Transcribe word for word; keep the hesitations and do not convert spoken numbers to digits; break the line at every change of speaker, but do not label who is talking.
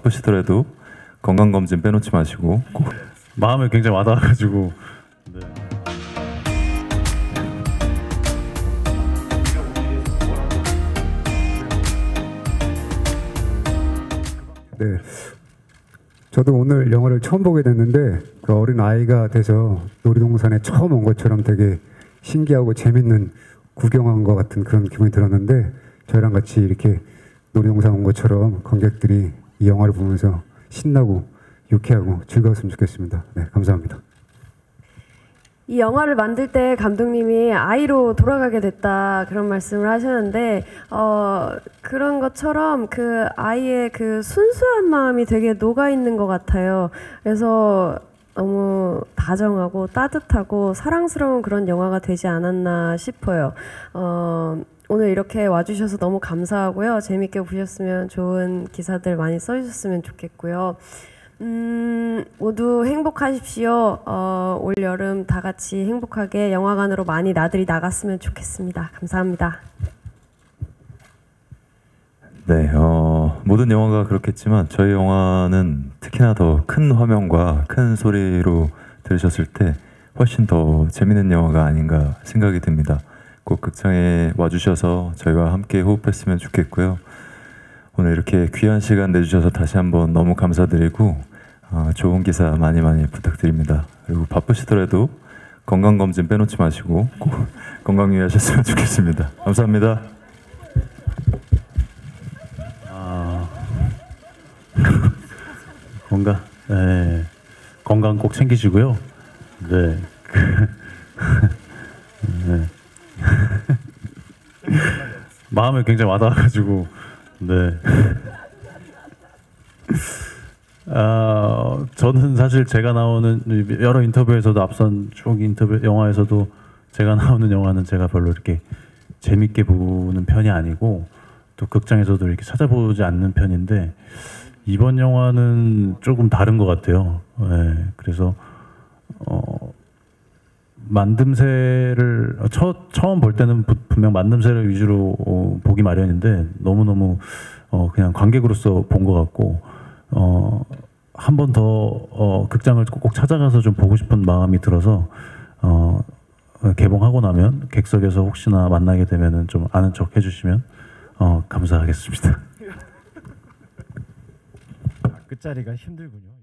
바쁘시더라도 건강검진 빼놓지 마시고 꼭
마음에 굉장히 와닿아가지고. 네.
네, 저도 오늘 영화를 처음 보게 됐는데 그 어린 아이가 돼서 놀이동산에 처음 온 것처럼 되게 신기하고 재밌는 구경한 것 같은 그런 기분이 들었는데 저희랑 같이 이렇게 놀이동산 온 것처럼 관객들이 이 영화를 보면서 신나고 유쾌하고 즐거웠으면 좋겠습니다. 네, 감사합니다.
이 영화를 만들 때 감독님이 아이로 돌아가게 됐다 그런 말씀을 하셨는데 어, 그런 것처럼 그 아이의 그 순수한 마음이 되게 녹아 있는 것 같아요. 그래서 너무 다정하고 따뜻하고 사랑스러운 그런 영화가 되지 않았나 싶어요. 어, 오늘 이렇게 와주셔서 너무 감사하고요. 재밌게 보셨으면 좋은 기사들 많이 써주셨으면 좋겠고요. 음, 모두 행복하십시오. 어, 올 여름 다 같이 행복하게 영화관으로 많이 나들이 나갔으면 좋겠습니다. 감사합니다.
네, 어, 모든 영화가 그렇겠지만 저희 영화는 특히나 더 큰 화면과 큰 소리로 들으셨을 때 훨씬 더 재밌는 영화가 아닌가 생각이 듭니다. 꼭 극장에 와주셔서 저희와 함께 호흡했으면 좋겠고요. 오늘 이렇게 귀한 시간 내주셔서 다시 한번 너무 감사드리고 어, 좋은 기사 많이 많이 부탁드립니다. 그리고 바쁘시더라도 건강검진 빼놓지 마시고 꼭 건강 유의하셨으면 좋겠습니다. 감사합니다.
아... 건강, 네. 건강 꼭 챙기시고요. 네. 네. 마음에 굉장히 와닿아가지고. 네. 아, 저는 사실 제가 나오는 여러 인터뷰에서도 앞선 쭉 인터뷰 영화에서도 제가 나오는 영화는 제가 별로 이렇게 재밌게 보는 편이 아니고 또 극장에서도 이렇게 찾아보지 않는 편인데 이번 영화는 조금 다른 것 같아요. 네, 그래서 어, 만듦새를 처, 처음 볼 때는 분명 만듦새를 위주로 어, 보기 마련인데 너무너무 어, 그냥 관객으로서 본 것 같고 어, 한 번 더 어, 극장을 꼭 찾아가서 좀 보고 싶은 마음이 들어서 어, 개봉하고 나면 객석에서 혹시나 만나게 되면은 좀 아는 척 해주시면 어, 감사하겠습니다.
끝자리가 힘들군요.